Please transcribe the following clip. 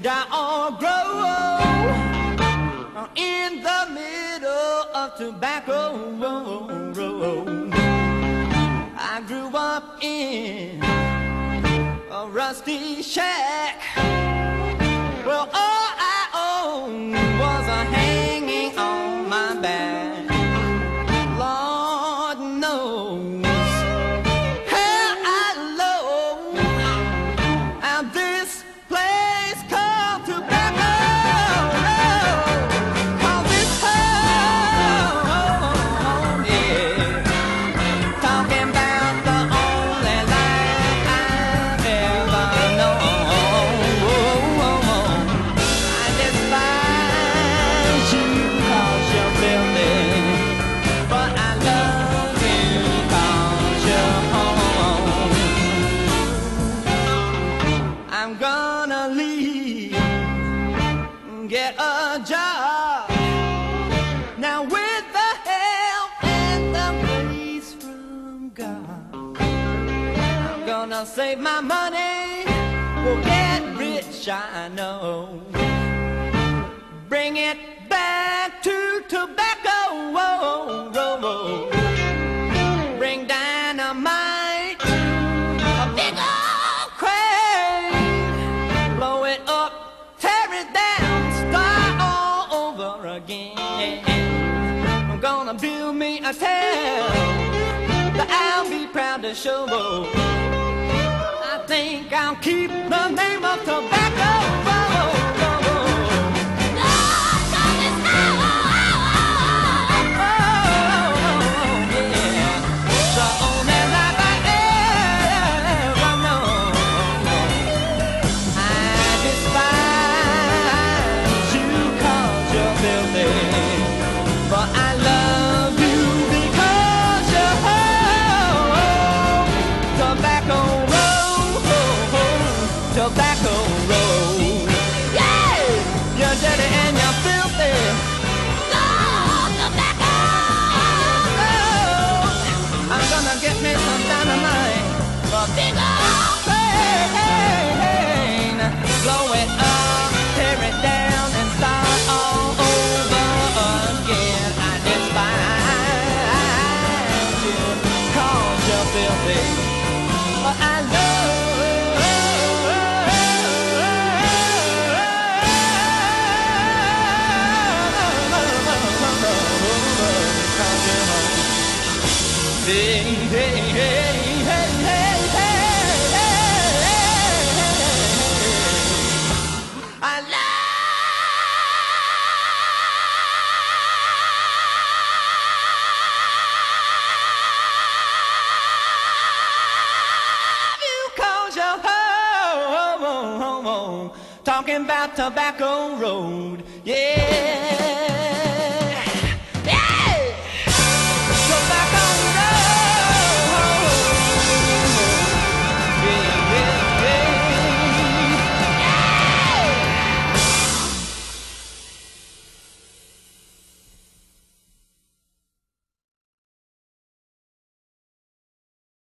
die or grow in the middle of Tobacco Road. I grew up in a rusty shack. Well, all I owned was a hanging on my back. Lord knows how I love how this place called Tobacco Road. 'Cause it's home, yeah. Talking about the only life I've ever known. I despise you 'cause you're filthy, but I love you 'cause you're home. I'm gonna leave, get a job now with the help and the grace from God. I'm gonna save my money, we'll get rich, I know. Bring it back to Tobacco Road. Bring dynamite, a big old crane, blow it up, tear it down, start all over again. I'm gonna build me a town that I'll be proud to show. I think I'll keep the name of Tobacco Road. But I love you because you're home. Tobacco Road, Tobacco Road. Yeah! You're dirty and you're filthy. Go, Tobacco! Oh, I'm gonna get me some dynamite, a big old plane. Blow it up, tear it down, and start all over again. I despise you 'cause you're filthy, but I love because you're home. Hey, hey, hey, hey, hey, hey, I love you 'cause you're home. Talking about Tobacco Road, yeah.